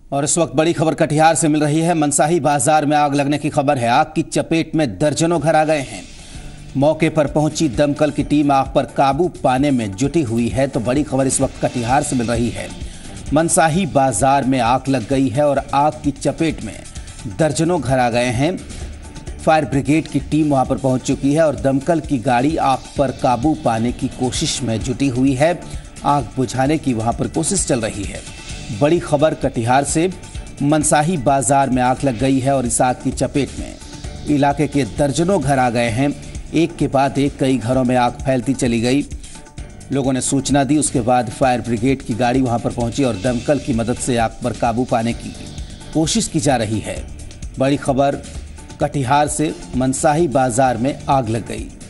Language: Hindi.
और इस वक्त बड़ी खबर कटिहार से मिल रही है। मनसाही बाजार में आग लगने की खबर है। आग की चपेट में दर्जनों घर आ गए हैं। मौके पर पहुंची दमकल की टीम आग पर काबू पाने में जुटी हुई है। तो बड़ी खबर इस वक्त कटिहार से मिल रही है। मनसाही बाजार में आग लग गई है और आग की चपेट में दर्जनों घर आ गए हैं। फायर ब्रिगेड की टीम वहां पर पहुंच चुकी है और दमकल की गाड़ी आग पर काबू पाने की कोशिश में जुटी हुई है। आग बुझाने की वहां पर कोशिश चल रही है। बड़ी खबर कटिहार से। मनसाही बाजार में आग लग गई है और इस आग की चपेट में इलाके के दर्जनों घर आ गए हैं। एक के बाद एक कई घरों में आग फैलती चली गई। लोगों ने सूचना दी, उसके बाद फायर ब्रिगेड की गाड़ी वहां पर पहुंची और दमकल की मदद से आग पर काबू पाने की कोशिश की जा रही है। बड़ी खबर कटिहार से। मनसाही बाजार में आग लग गई।